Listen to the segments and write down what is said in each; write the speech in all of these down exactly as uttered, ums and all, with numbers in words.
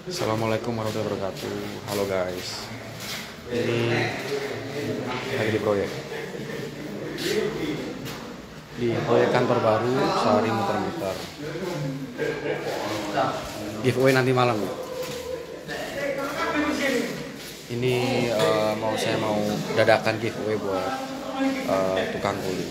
Assalamualaikum warahmatullahi wabarakatuh. Halo guys. Ini lagi di proyek. Di proyek kantor baru sehari muter-muter. Giveaway nanti malam. Ini uh, mau saya mau dadakan giveaway buat uh, tukang kuli.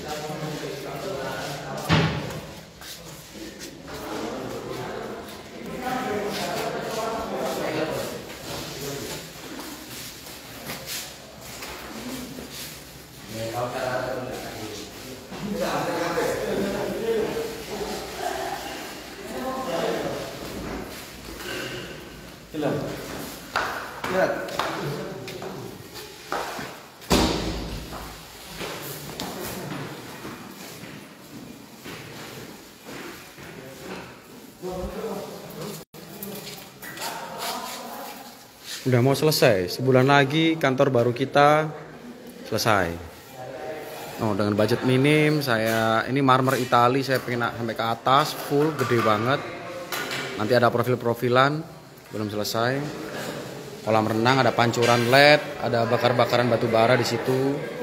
Lihat. Lihat. Udah mau selesai, sebulan lagi kantor baru kita selesai. Oh, dengan budget minim, saya ini marmer Itali, saya pengen sampai ke atas, full, gede banget. Nanti ada profil-profilan, belum selesai. Kolam renang, ada pancuran L E D, ada bakar-bakaran batu bara di situ.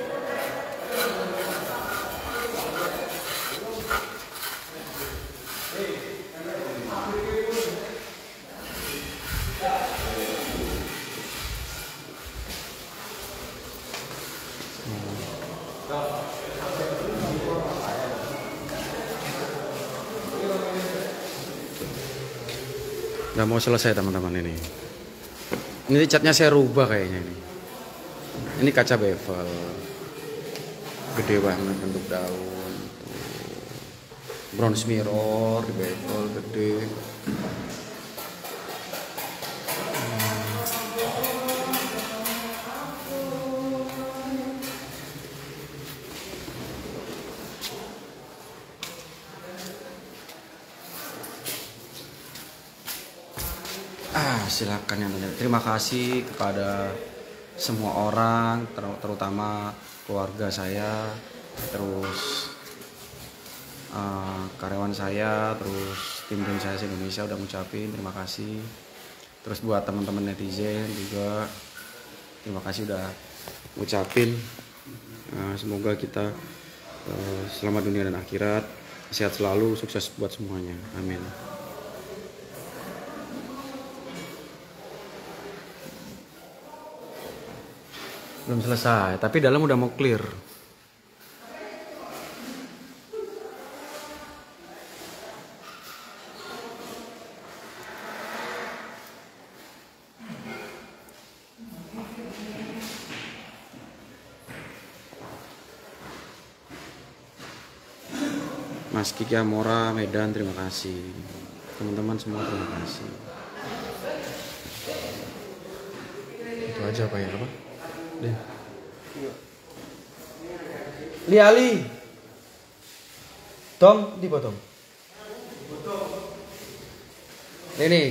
Udah mau selesai teman-teman ini. Ini catnya saya rubah kayaknya ini. Ini kaca bevel. Gede banget bentuk daun. Tuh. Bronze mirror di bevel gede. Ah, silakan yang tanya. Terima kasih kepada semua orang, ter- terutama keluarga saya, terus uh, karyawan saya, terus tim-tim saya di Indonesia udah ngucapin terima kasih. Terus buat teman-teman netizen juga terima kasih udah ngucapin. Uh, semoga kita uh, selamat dunia dan akhirat, sehat selalu, sukses buat semuanya. Amin. Belum selesai, tapi dalam udah mau clear. Mas Kiki Amora Medan, terima kasih. Teman-teman semua terima kasih. Itu aja apa ya, apa? Deh. Li Ali. Tom, di bottom. Ini.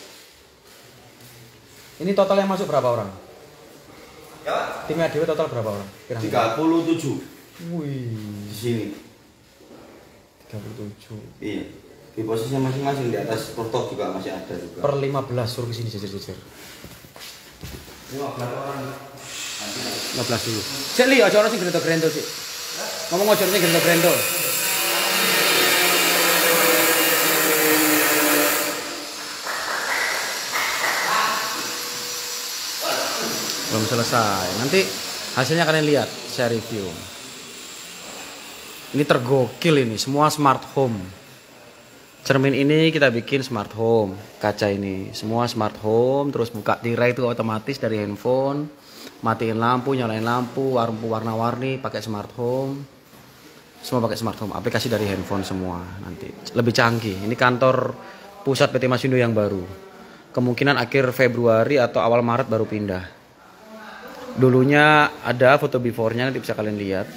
Ini total yang masuk berapa orang? Ya. Timnya Dewa total berapa orang? Kira-kira. tiga puluh tujuh. Wih, Di sini. tiga puluh tujuh. Iya. Di posisi masing-masing di atas portok juga masih ada juga. Per lima belas suruh kesini jejer-jejer. lima belas orang. lima belas dulu. Sik li aja ono sing grendo-grendo sik. Ngomong aja sing grendo-grendo. Belum selesai. Nanti hasilnya kalian lihat, saya review. Ini tergokil ini, semua smart home. Cermin ini kita bikin smart home. Kaca ini semua smart home. Terus buka tirai itu otomatis dari handphone. Matiin lampu, nyalain lampu, lampu warna-warni pakai smart home. Semua pakai smart home. Aplikasi dari handphone semua nanti. Lebih canggih. Ini kantor pusat P T Masindo yang baru. Kemungkinan akhir Februari atau awal Maret baru pindah. Dulunya ada foto before-nya, nanti bisa kalian lihat.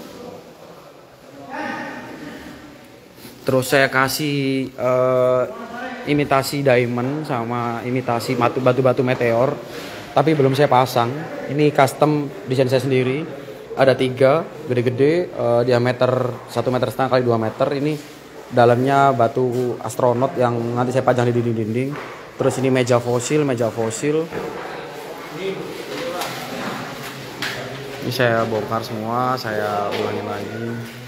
Terus saya kasih uh, imitasi diamond sama imitasi batu-batu meteor, tapi belum saya pasang. Ini custom desain saya sendiri. Ada tiga, gede-gede, uh, diameter satu meter setengah kali dua meter. Ini dalamnya batu astronot yang nanti saya pajang di dinding-dinding. Terus ini meja fosil, meja fosil. Ini saya bongkar semua, saya ulangi lagi.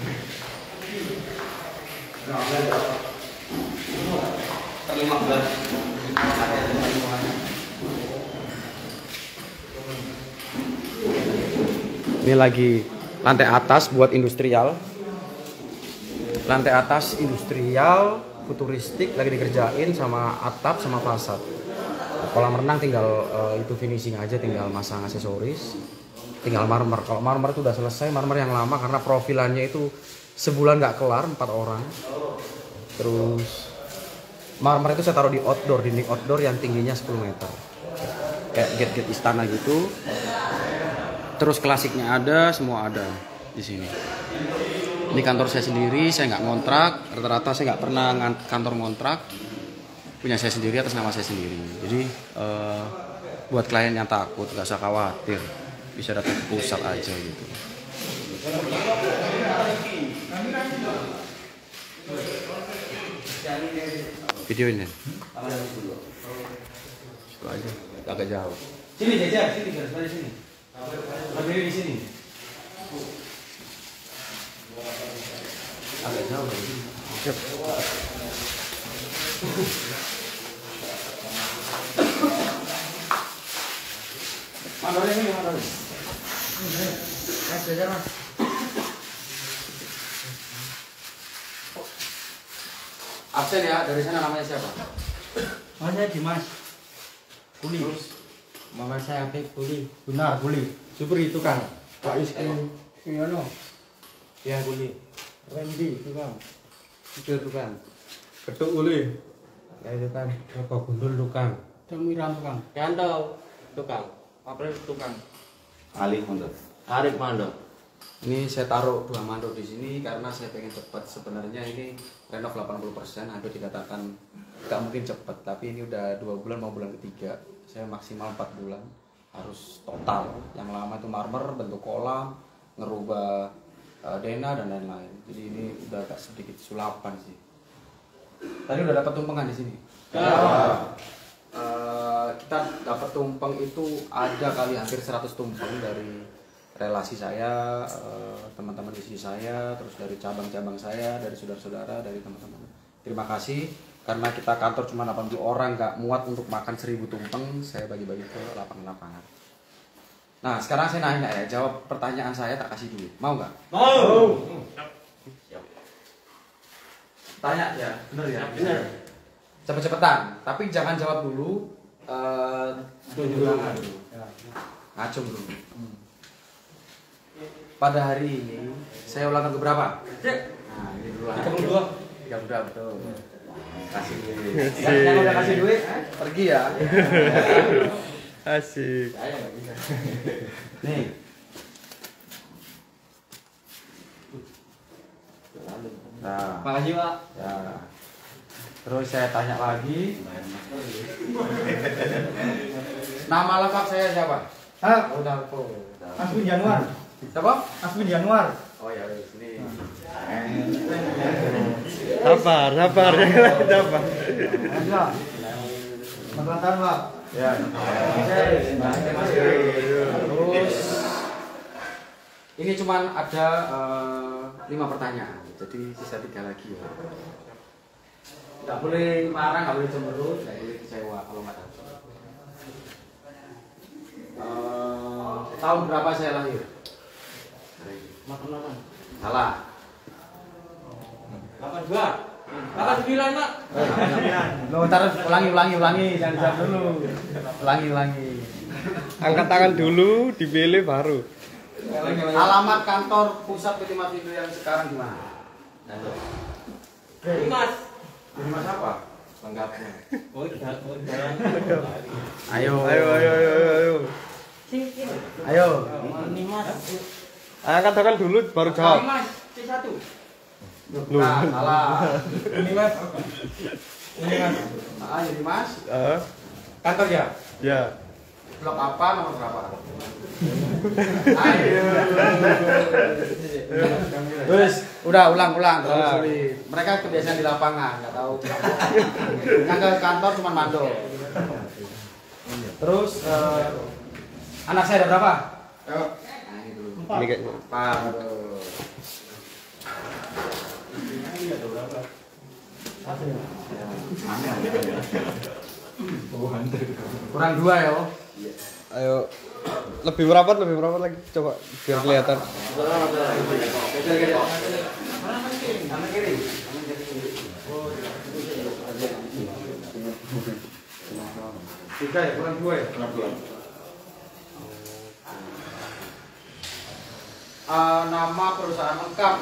Ini lagi lantai atas buat industrial. Lantai atas industrial, futuristik lagi dikerjain sama atap sama fasad. Kolam renang tinggal uh, itu finishing aja, tinggal masang aksesoris. Tinggal marmer. Kalau marmer itu udah selesai, marmer yang lama karena profilannya itu sebulan nggak kelar, empat orang. Terus marmer itu saya taruh di outdoor, dinding outdoor yang tingginya sepuluh meter. Kayak gate-gate istana gitu. Terus klasiknya ada, semua ada di sini. Ini kantor saya sendiri, saya nggak ngontrak. Rata-rata saya nggak pernah kantor ngontrak. Punya saya sendiri atas nama saya sendiri. Jadi uh, buat klien yang takut, nggak usah khawatir. Bisa datang ke pusat aja gitu. Video ini. Itu aja, agak jauh. Sini jajar, sini garis balik sini. Berdiri di sini. Agak jauh lagi. Siap. Mandornya ini mandornya. Mas jajar mas. Absen ya, dari sana namanya siapa? Mas saya Dimas. Kuli. Mama saya Apik Kuli. Benar Kuli. Supri tukang. Pak Iski. Yono. Ya Kuli. Randy tukang. Itu tukang. Ketuk Kuli. Ya tukang. Apa gundul tukang. Demiran tukang. Yanto tukang. April tukang. Alif Mondo. Arif Mando. Ini saya taruh dua mandor di sini karena saya pengen cepat. Sebenarnya ini renov delapan puluh persen, hampir dikatakan nggak mungkin cepat. Tapi ini udah dua bulan mau bulan ketiga. Saya maksimal empat bulan harus total. Yang lama itu marmer, bentuk kolam, ngerubah uh, dena dan lain-lain. Jadi ini udah agak sedikit sulapan sih. Tadi udah dapat tumpengan di sini. Ya. Uh, kita dapat tumpeng itu ada kali hampir seratus tumpeng dari relasi saya, uh, teman-teman di sini saya, terus dari cabang-cabang saya, dari saudara-saudara, dari teman-teman. Terima kasih karena kita kantor cuma delapan puluh orang, nggak muat untuk makan seribu tumpeng, saya bagi-bagi ke lapangan-lapangan. Nah sekarang saya nanya ya, jawab pertanyaan saya tak kasih duit, mau nggak? Mau. Tanya ya, bener ya? Bener. Cepet-cepetan, tapi jangan jawab dulu. Uh, tunjuk tangan dulu, ngacung dulu. Hmm. Pada hari ini saya ulangan ke berapa? Nah, ini dulu lah. tiga puluh dua. tiga puluh dua betul. Kasih duit. Yang, yang udah kasih duit, eh, pergi ya. Asik. Saya nggak bisa. Nih. Nah, Makasih Pak. ya. Terus saya tanya lagi. Nama lengkap saya siapa? Hah? Udah, oh, Aswin Januar. siapa? Aswin Januar. Oh ya, sini. Sabar, sabar, yang lain sabar. Aja. Selamat Pak. Ya. Terus ini cuman ada uh, lima pertanyaan, jadi sisa tiga lagi ya. Nggak boleh marah, nggak boleh cemberut, nggak boleh kecewa kalau nggak dapat. Uh, tahun berapa saya lahir? Salah. delapan dua. delapan sembilan Pak. Lo ntar ulangi, ulangi, ulangi, jangan jawab dulu. Ulangi, ulangi. Angkat tangan dulu, dipilih baru. Alamat kantor pusat P T Martindo yang sekarang di mana? Mas. Di Mas apa? Lengkapnya. Oh, iya. Ayo, Ayo, ayo, ayo, ayo, ayo. ayo. Ini Mas. Angkat tangan dulu, baru jawab. Mas, C satu. Nah, salah. Ini Mas. Ini Mas. Ah, jadi Mas. Eh, Kantor ya? ya. Blok apa, nomor berapa? Ayo. Terus, udah ulang-ulang terlalu sulit. Mereka kebiasaan di lapangan, nggak tahu. Yang ke kantor cuma mandor. Terus eh, anak saya ada berapa? Empat. Ini kayaknya. Empat. Kurang dua ya. Ayo. Lebih merapat, lebih merapat lagi. Coba biar kelihatan. Tiga ya, kurang dua ya. Uh, nama perusahaan lengkap.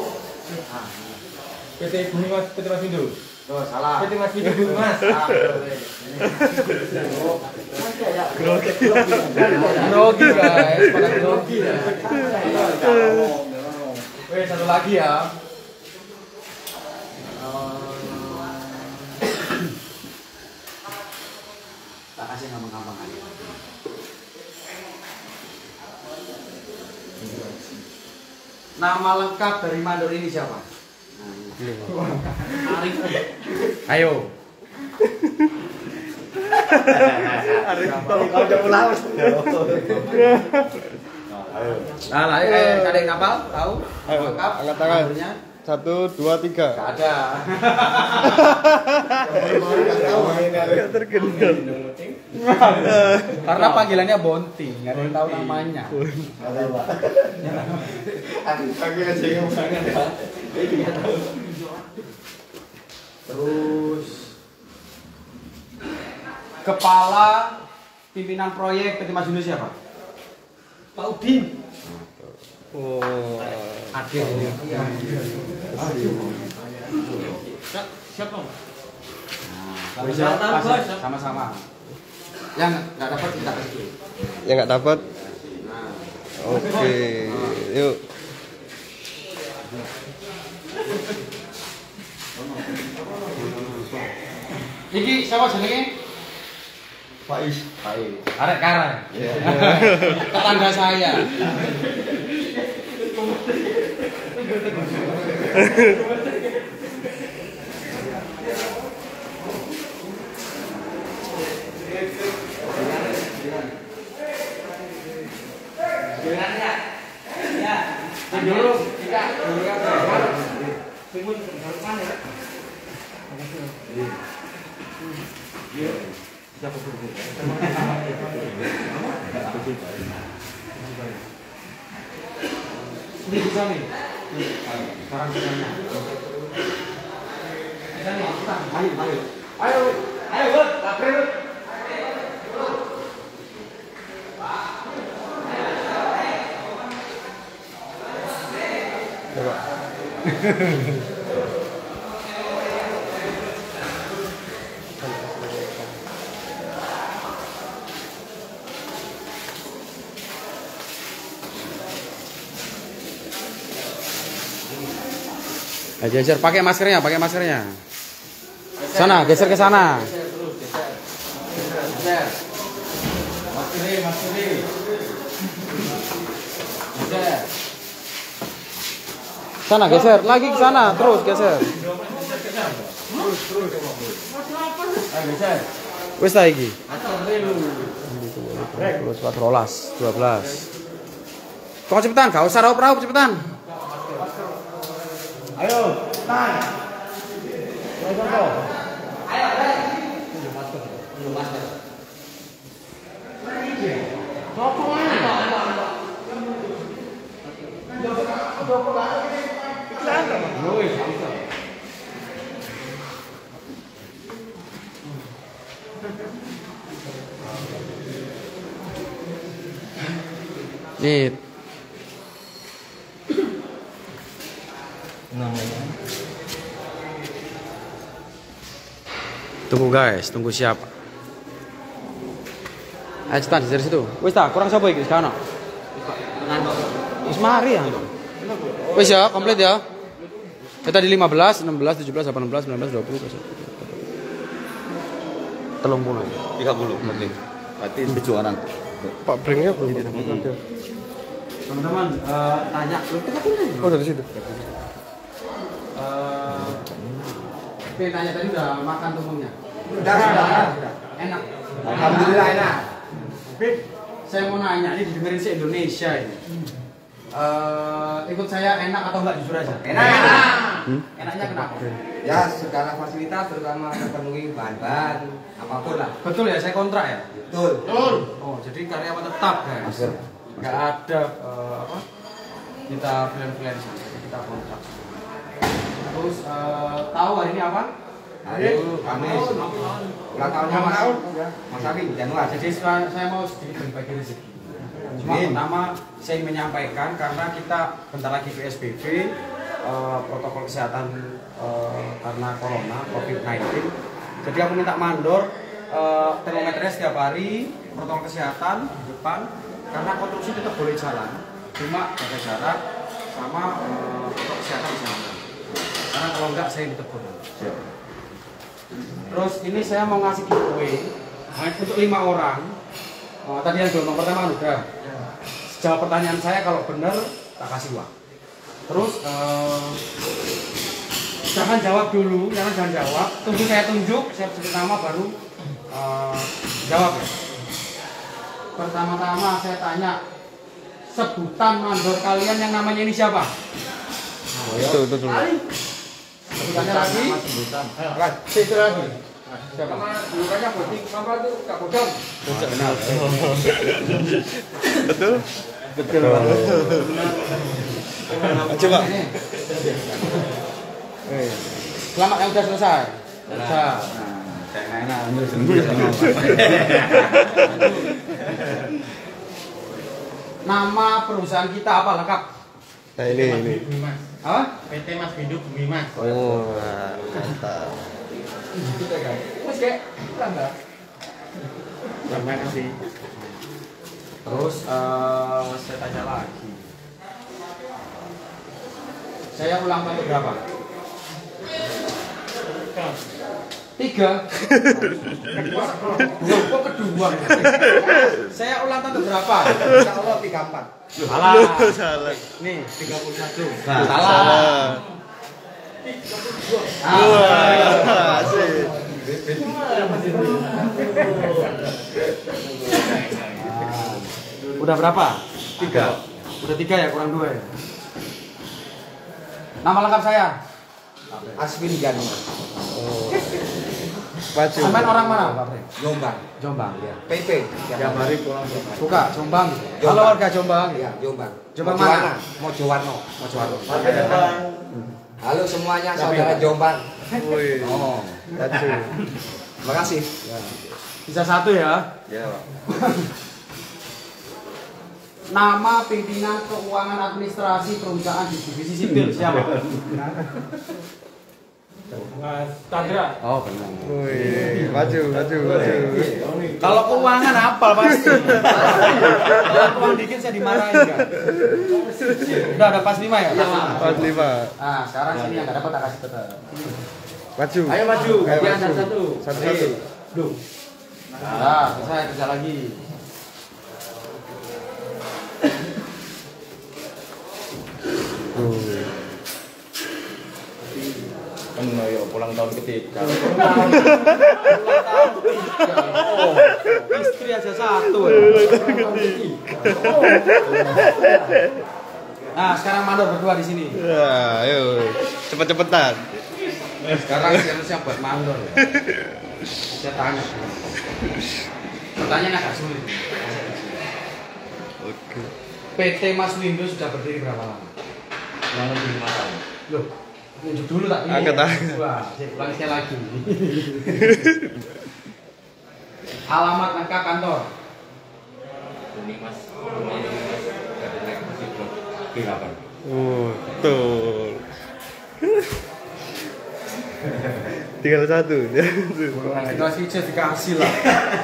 P T Bumi Mas, P T Mas Windu. Oh, salah. P T Mas Windu Bumi Mas. Grogi guys, pada grogi ya. Weh, satu lagi ya. Tak kasih gampang-gampang aja. Nama lengkap dari mandor ini siapa? Arif. Ayo. Arif, kalau udah pulang. Nah, lah, eh, ada yang kapal? Tahu? Ayo, Lengkap. angkat tangan. Mandornya? Satu, dua, tiga. Gak ada. Gak terkenal. Karena panggilannya Bonti, nggak ada yang tahu namanya. Terus kepala pimpinan proyek P T Mas Windu siapa? Pak Udin. Oh. Akhir ini. Siapa? Nah, sama-sama. Yang nggak dapat kita kasih. Yang nggak dapat. Oke, yuk. Iki siapa jenenge? Faiz. Faiz. Arek Karang. Tetangga saya. Dulu, tidak, dulu kan Timun mana ya? Siapa dulu? Ini bisa nih. Sekarang kita bisa nih, kita ayo, ayo. Ayo, ayo, Bud, lapar. Coba. Ayo geser, pakai maskernya, pakai maskernya. Sana, geser ke sana. Geser. Maskeri, maskeri. Geser. Sana geser, lagi ke sana, terus geser. Terus, terus. Ayo geser. Wes ta iki? Terus empat belas, dua belas. Kok cepetan, gak usah raup-raup cepetan. Ayo, tan. Ayo, Ayo, Nih. Tunggu guys, tunggu siapa? Ayo cepetan dari situ. Wis ta, kurang sapa iki? Sekarang. Wis mari ya. Wis ya, komplit ya. Kita di lima belas, enam belas, tujuh belas, delapan belas, sembilan belas, dua puluh. Telung puluh. tiga puluh menit. Berarti tujuanan. Pak Brengnya belum ada. Teman-teman, uh, tanya. Oh, dari situ. Uh, Oke, tanya tadi udah makan tumpengnya? Udah, udah. Enak. Alhamdulillah enak. Bib, saya mau nanya, ini didengerin se Indonesia ini. Eh, ikut saya enak atau enggak jujur aja? Enak. Enak. Hmm? Enaknya kenapa? Ya segala fasilitas terutama terpenuhi bahan-bahan apapun lah. Betul ya, saya kontrak ya? Betul. Betul. Oh, jadi karyawan tetap guys. Masker. Enggak ada eh, apa? Kita freelance kita kontrak. Terus eh, tahu hari ini apa? Ayo, Kamis. Ulang tahunnya Mas. Mas Abi, Januari. Jadi saya saya mau sedikit berbagi rezeki. Cuma Amin. pertama saya ingin menyampaikan karena kita bentar lagi P S B B, eh, protokol kesehatan eh, karena corona covid sembilan belas. Jadi aku minta mandor eh, termometernya setiap hari, protokol kesehatan di depan karena konstruksi tetap boleh jalan, cuma jaga jarak sama eh, protokol kesehatan di sana. Karena kalau enggak saya ditegur. Terus ini saya mau ngasih giveaway untuk lima orang. Oh, tadi yang gelombang pertama kan udah. Jawab pertanyaan saya, kalau benar tak kasih uang. Terus eh, jangan jawab dulu, jangan jangan jawab. Tunggu saya tunjuk, saya sebut nama baru eh, jawab ya. Pertama-tama saya tanya, sebutan mandor kalian yang namanya ini siapa? Itu itu dulu. Sebutannya lagi. Kan, situ lagi. Siapa? Bukannya bodi apa tuh Kak Bodong? Betul? Betul banget. Coba. Selamat yang udah selesai. Selesai. Enak. Nama perusahaan kita apa lengkap? Nah ini ini. Apa? P T Mas Windu Bumi Mas. Oh, mantap. Kita kan. Mas kayak enggak. Terima kasih. Terus eh, saya tanya lagi. Saya ulang tahun berapa? Tiga. Kedua. Kok kedua? Saya ulang tahun berapa? Insya Allah tiga empat. Salah. Salah. Nih, tiga puluh satu. Nah, Salah. Wah, asik. Udah berapa? Tiga. Udah tiga ya, kurang dua ya. Nama lengkap saya. Aswin Gani. Maju. Sampai orang mana, Pak Pre? Jombang. Jombang. Ya. P P. Tiap hari pulang. Buka, Jombang. Jombang. Halo warga Jombang. Iya, Jombang. Jombang Mojowarno. mana? Mojowarno. Mojowarno. Halo semuanya saudara Jombang. Wih. Oh, Maju. terima kasih. Bisa satu ya. Ya, Pak. Nama pimpinan keuangan administrasi perusahaan di divisi sipil siapa? Mas Chandra. Oh, benar. Wih, maju, maju, maju. Kalau keuangan apa pasti? Kalau keuangan dikit saya dimarahin kan. Udah ada pas lima ya? Pas lima. Ah, sekarang sini yang nggak dapat tak kasih tetap. Maju. Ayo maju. Ayo Dia maju. ada satu. Satu-satu. Duh. Nah, saya kerja lagi. Wih. Kan ya pulang tahun ketiga. Ulang tahun tiga. Oh, istri aja satu. Nah, sekarang mandor berdua di sini. Ya, ayo. Cepet-cepetan. Sekarang harusnya buat mandor. Ya. Saya tanya. Pertanyaan agak sulit. Oke. P T Mas Windu sudah berdiri berapa lama? Kurang lebih lima tahun. Loh, tunjuk dulu tak? Ini. Angkat, angkat. Wah, saya ulang sekali lagi. Alamat lengkap kantor. Ini Mas. Ini Mas. Dari masih belum delapan. Oh, betul. Tinggal satu. Dikasih ijazah dikasih lah.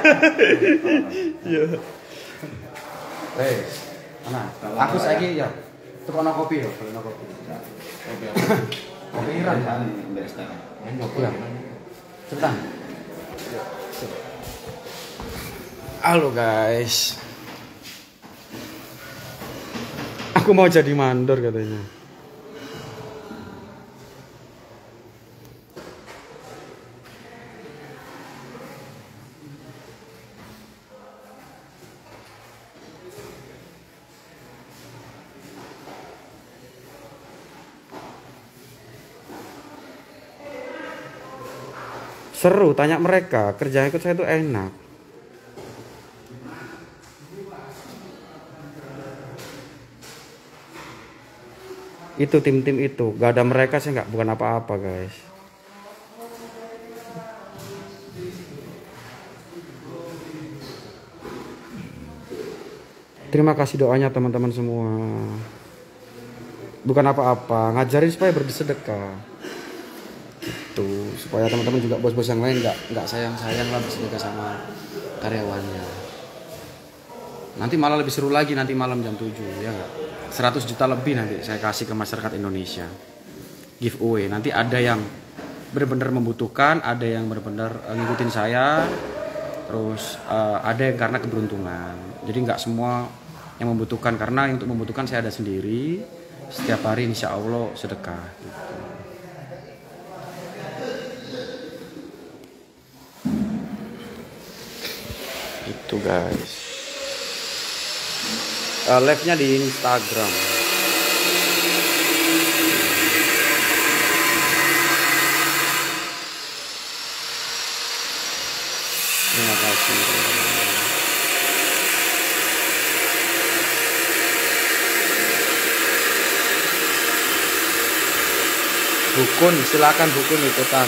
Iya. Eh, mana? Aku saiki ya. Tukono kopi ya, tukono kopi. Kopi Iran kan. Pulang. Cepetan. Halo guys. Aku mau jadi mandor katanya. Seru, tanya mereka, kerja ikut saya itu enak. Itu tim-tim itu, gak ada mereka saya nggak bukan apa-apa guys. Terima kasih doanya teman-teman semua. Bukan apa-apa, ngajarin supaya bersedekah. Gitu, supaya teman-teman juga bos-bos yang lain nggak nggak sayang-sayang lah bersedekah sama karyawannya. Nanti malah lebih seru lagi nanti malam jam tujuh ya nggak? seratus juta lebih nanti saya kasih ke masyarakat Indonesia. Giveaway, nanti ada yang benar-benar membutuhkan, ada yang benar-benar ngikutin saya. Terus uh, ada yang karena keberuntungan. Jadi nggak semua yang membutuhkan, karena yang untuk membutuhkan saya ada sendiri. Setiap hari insya Allah sedekah. Gitu. Itu guys. Uh, live-nya di Instagram. Terima kasih teman-teman. Bukun, silakan Bukun ikutan.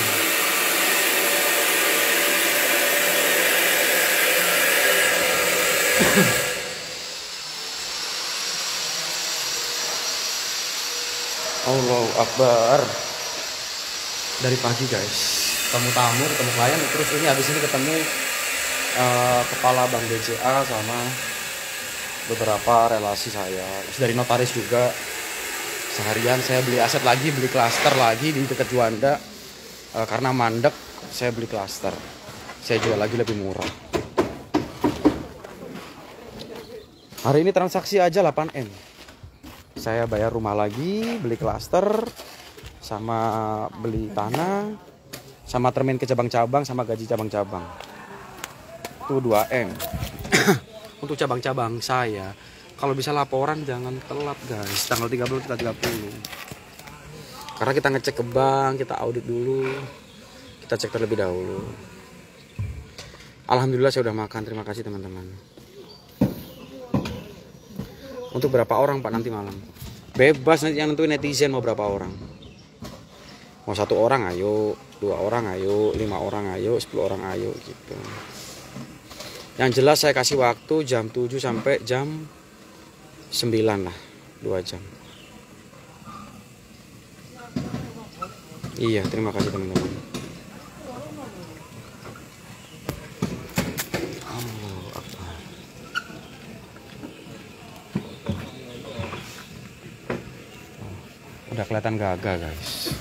Allahu Akbar. Dari pagi guys, ketemu tamu, ketemu klien, terus ini habis ini ketemu uh, kepala Bank B C A sama beberapa relasi saya. Terus dari notaris juga. Seharian saya beli aset lagi, beli klaster lagi di dekat Juanda. Uh, karena mandek, saya beli klaster. Saya jual lagi lebih murah. Hari ini transaksi aja delapan M. Saya bayar rumah lagi, beli klaster, sama beli tanah, sama termin ke cabang-cabang, sama gaji cabang-cabang. Itu dua M. Untuk cabang-cabang saya, kalau bisa laporan jangan telat guys, tanggal tiga puluh kita tiga puluh. Karena kita ngecek ke bank, kita audit dulu, kita cek terlebih dahulu. Alhamdulillah saya udah makan, terima kasih teman-teman. Untuk berapa orang Pak nanti malam? Bebas nanti yang nentuin netizen mau berapa orang. Mau satu orang ayo, dua orang ayo, lima orang ayo, sepuluh orang ayo gitu. Yang jelas saya kasih waktu jam tujuh sampai jam sembilan lah, dua jam. Iya, terima kasih teman-teman. Udah kelihatan gagah guys.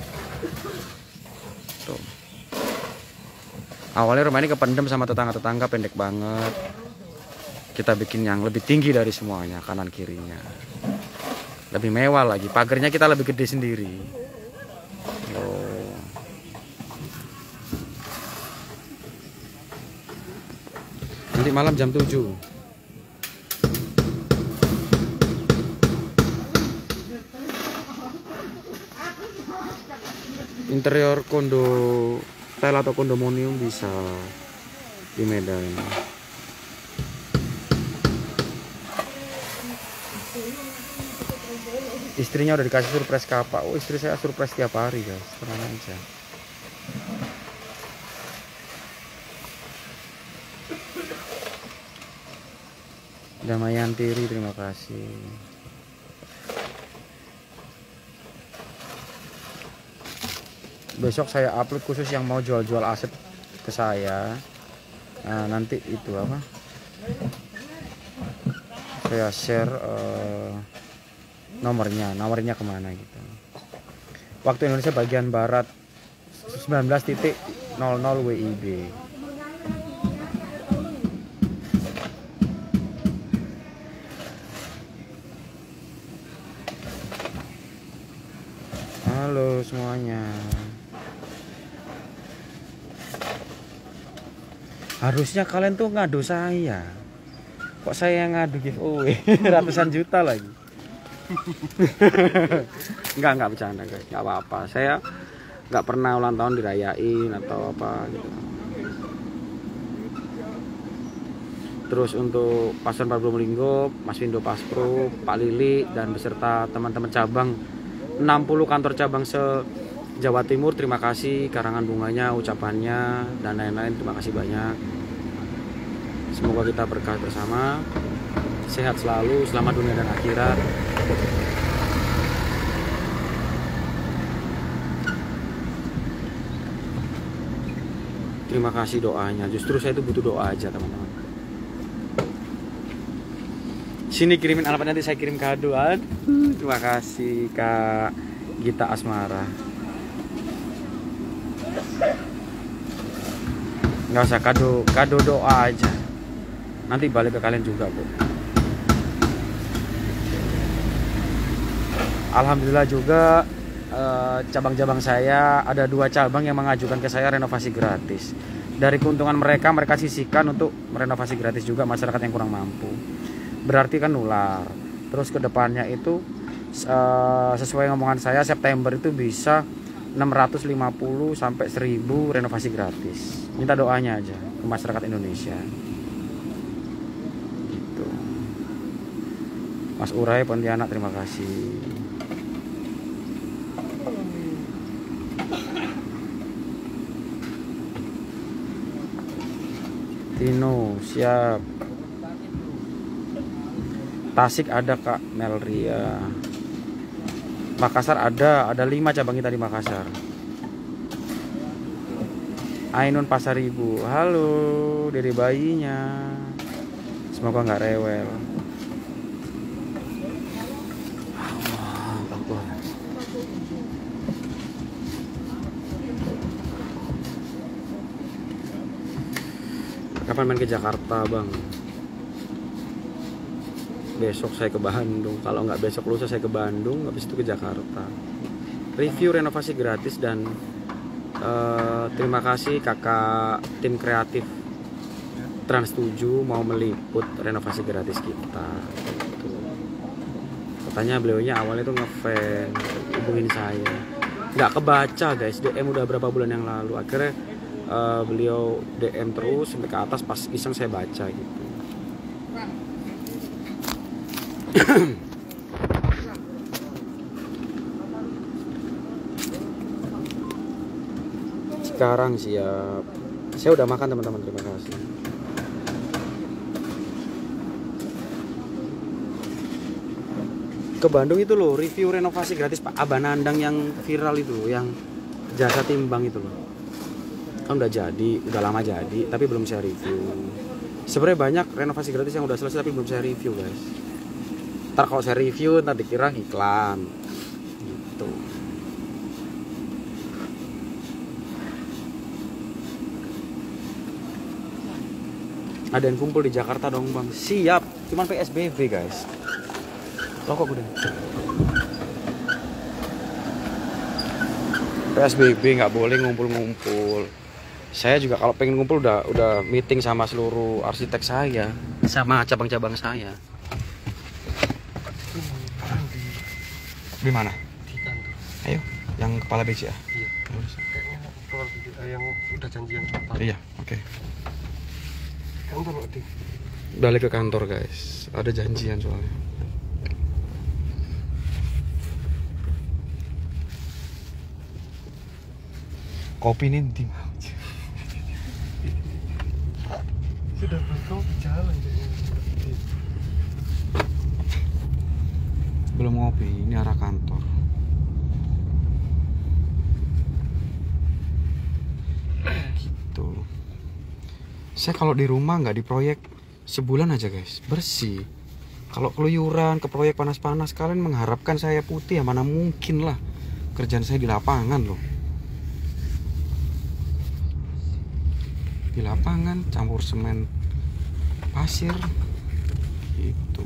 Tuh. Awalnya rumah ini kependem sama tetangga-tetangga, pendek banget. Kita bikin yang lebih tinggi dari semuanya, kanan kirinya. Lebih mewah lagi, pagarnya kita lebih gede sendiri. Oh. Nanti malam jam tujuh. Interior kondo tel atau kondominium bisa di Medan. Istrinya udah dikasih surprise kapak. Oh, istri saya surprise tiap hari guys, tenang aja. Damayan Tiri, terima kasih. Besok saya upload khusus yang mau jual-jual aset ke saya. Nah, nanti itu apa? Saya share uh, nomornya, nomornya kemana gitu. Waktu Indonesia bagian barat sembilan belas nol nol W I B. Halo semuanya. Harusnya kalian tuh ngadu saya. Kok saya yang ngadu giveaway ratusan juta lagi. Enggak, enggak bercanda guys, enggak apa-apa. Saya nggak pernah ulang tahun dirayain atau apa gitu. Terus untuk Paslon empat puluh Linggo, Mas Windo Paspro, Pak Lili dan beserta teman-teman cabang enam puluh kantor cabang se Jawa Timur, terima kasih karangan bunganya, ucapannya dan lain-lain, terima kasih banyak. Semoga kita berkah bersama, sehat selalu, selamat dunia dan akhirat. Terima kasih doanya, justru saya itu butuh doa aja teman-teman. Sini kirimin alamat, nanti saya kirim kado. Aduh, terima kasih Kak Gita Asmara. Nggak usah kado, kado doa aja. Nanti balik ke kalian juga, Bu. Alhamdulillah juga cabang-cabang eh, saya ada dua cabang yang mengajukan ke saya renovasi gratis. Dari keuntungan mereka, mereka sisihkan untuk merenovasi gratis juga masyarakat yang kurang mampu. Berarti kan nular. Terus kedepannya itu eh, sesuai ngomongan saya, September itu bisa enam ratus lima puluh sampai seribu renovasi gratis. Minta doanya aja ke masyarakat Indonesia. Gitu. Mas Urai Pontianak, terima kasih. Tino, siap. Tasik ada Kak Melria. Makassar ada, ada lima cabang kita di Makassar. Ainun Pasar Ibu, halo dari bayinya. Semoga nggak rewel. Kapan main ke Jakarta, Bang? Besok saya ke Bandung. Kalau nggak besok lusa saya ke Bandung, habis itu ke Jakarta. Review renovasi gratis dan uh, terima kasih kakak tim kreatif Trans tujuh mau meliput renovasi gratis kita. Gitu. Katanya beliaunya awalnya tuh ngefans, hubungin saya. Nggak kebaca guys, D M udah berapa bulan yang lalu. Akhirnya uh, beliau D M terus sampai ke atas, pas iseng saya baca gitu. Sekarang siap. Saya udah makan teman-teman, terima kasih. Ke Bandung itu loh, review renovasi gratis Pak Abanandang yang viral itu loh, yang jasa timbang itu loh. Kan udah jadi, udah lama jadi, tapi belum saya review. Sebenarnya banyak renovasi gratis yang udah selesai tapi belum saya review guys. Ntar kalau saya review, ntar dikira iklan gitu. Ada yang kumpul di Jakarta dong Bang? Siap, cuman P S B B guys. Loh kok udah P S B B nggak boleh ngumpul-ngumpul. Saya juga kalau pengen ngumpul udah udah meeting sama seluruh arsitek saya, sama cabang-cabang saya. Di mana? Di kantor. Ayo, yang kepala B C ya? Iya. Kayaknya kepala B C yang udah janjian sebentar. Iya, oke. Okay. Kantor loh, Di. Balik ke kantor guys, ada janjian soalnya. Kopi nih di mana? Sudah berkopi jalan kayaknya. Belum ngopi, ini arah kantor. Gitu. Saya kalau di rumah nggak di proyek sebulan aja guys, bersih. Kalau keluyuran ke proyek panas-panas, kalian mengharapkan saya putih ya mana mungkin lah. Kerjaan saya di lapangan loh. Di lapangan campur semen pasir gitu.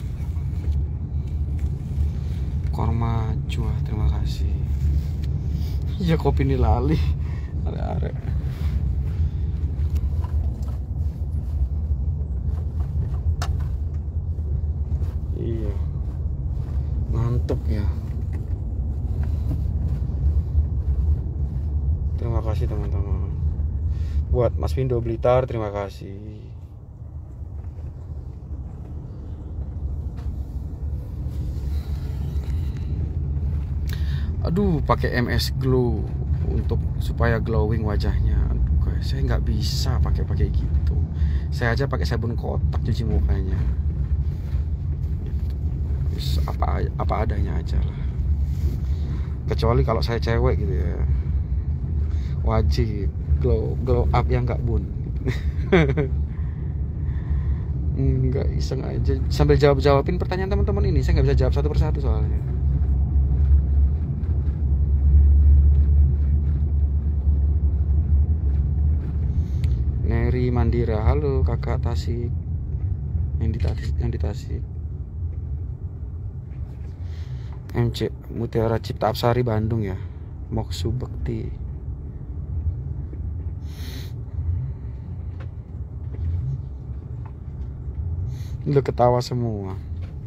Korma Juah, terima kasih. Iya kopi ini lali. Are-are. Iya. Ngantuk ya. Buat Mas Windo Blitar, terima kasih. Aduh, pakai M S Glow untuk supaya glowing wajahnya. Aduh, guys, saya nggak bisa pakai pakai gitu. Saya aja pakai sabun kotak cuci mukanya. Terus apa apa adanya aja lah. Kecuali kalau saya cewek gitu ya, wajib glow glow up yang nggak bun. Nggak iseng aja sambil jawab jawabin pertanyaan teman-teman ini. Saya nggak bisa jawab satu persatu soalnya. Neri Mandira, halo kakak Tasik, yang di Tasik, yang di Tasik. M C Mutiara Cipta Apsari Bandung ya, Moksu Bekti. Udah ketawa semua.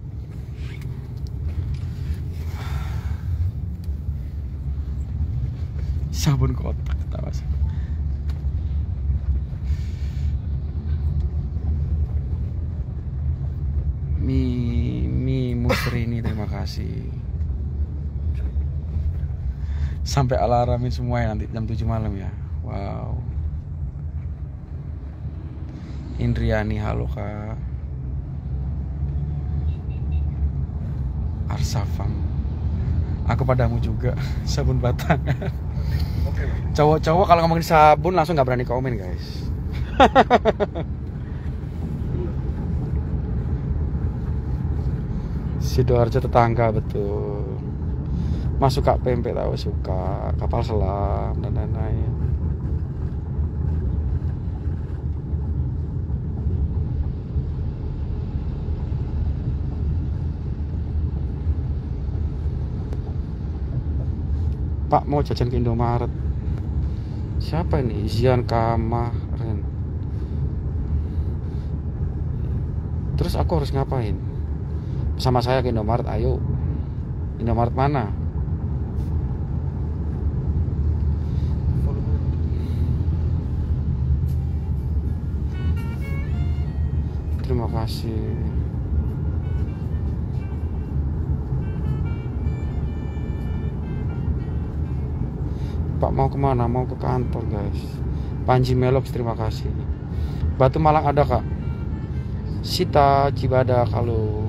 Sabun kotak ketawa semua. Mi Mi Musrini, terima kasih. Sampai alarmin semua ya nanti jam tujuh malam ya. Wow. Indriani, halo kak. Arsafam, aku padamu juga. Sabun batang. Cowok-cowok kalau ngomongin sabun langsung nggak berani komen guys. Sidoarjo tetangga, betul. Mas suka pempek, tahu suka kapal selam dan lain-lain. Pak mau jajan ke Indomaret. Siapa ini? Zian Kamaren. Terus aku harus ngapain? Sama saya ke Indomaret, ayo. Indomaret mana? Terima kasih. Pak mau kemana? Mau ke kantor guys. Panji Melox, terima kasih. Batu Malang ada kak. Sita Cibada, kalau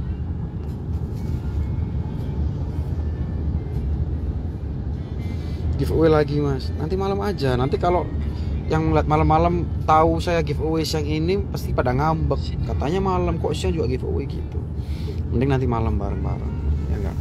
giveaway lagi mas. Nanti malam aja. Nanti kalau yang ngeliat malam-malam tahu saya giveaway yang ini pasti pada ngambek. Katanya malam kok saya juga giveaway gitu. Mending nanti malam bareng-bareng, ya enggak?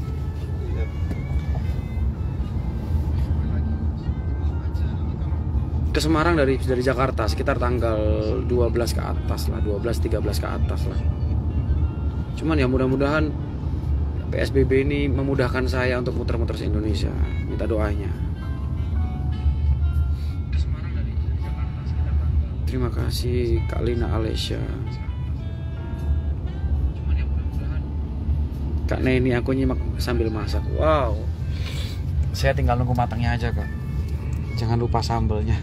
Ke Semarang dari dari Jakarta sekitar tanggal dua belas ke atas lah, dua belas tiga belas ke atas lah. Cuman ya mudah-mudahan P S B B ini memudahkan saya untuk muter-muter se Indonesia. Minta doanya. Terima kasih Kak Lina Alesya. Kak Neni, aku nyimak sambil masak. Wow. Saya tinggal nunggu matangnya aja kak. Jangan lupa sambelnya.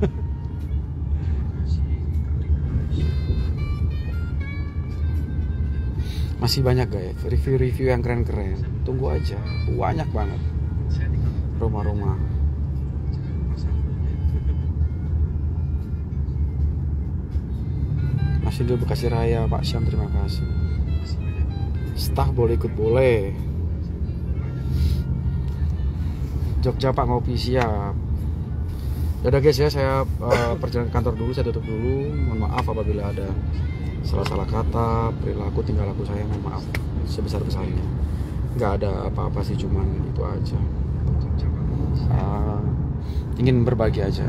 Masih banyak guys review-review yang keren-keren. Tunggu aja, banyak banget. Rumah-rumah. Masih di Bekasi Raya, Pak Syam, terima kasih. Staff boleh ikut, boleh. Jogja Pak, ngopi, siap. Yaudah guys ya, saya uh, perjalanan kantor dulu, saya tutup dulu. Mohon maaf apabila ada salah-salah kata, perilaku, tingkah laku saya, mohon maaf sebesar-besarnya. Nggak ada apa-apa sih, cuman itu aja. Uh, ingin berbagi aja.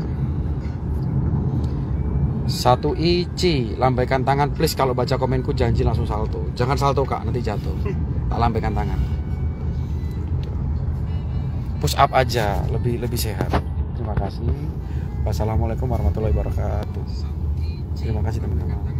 Satu Ici, lambaikan tangan please kalau baca komenku, janji langsung salto. Jangan salto kak, nanti jatuh. Tak lambaikan tangan. Push up aja, lebih lebih sehat. Terima kasih. Wassalamualaikum warahmatullahi wabarakatuh. Terima kasih teman-teman.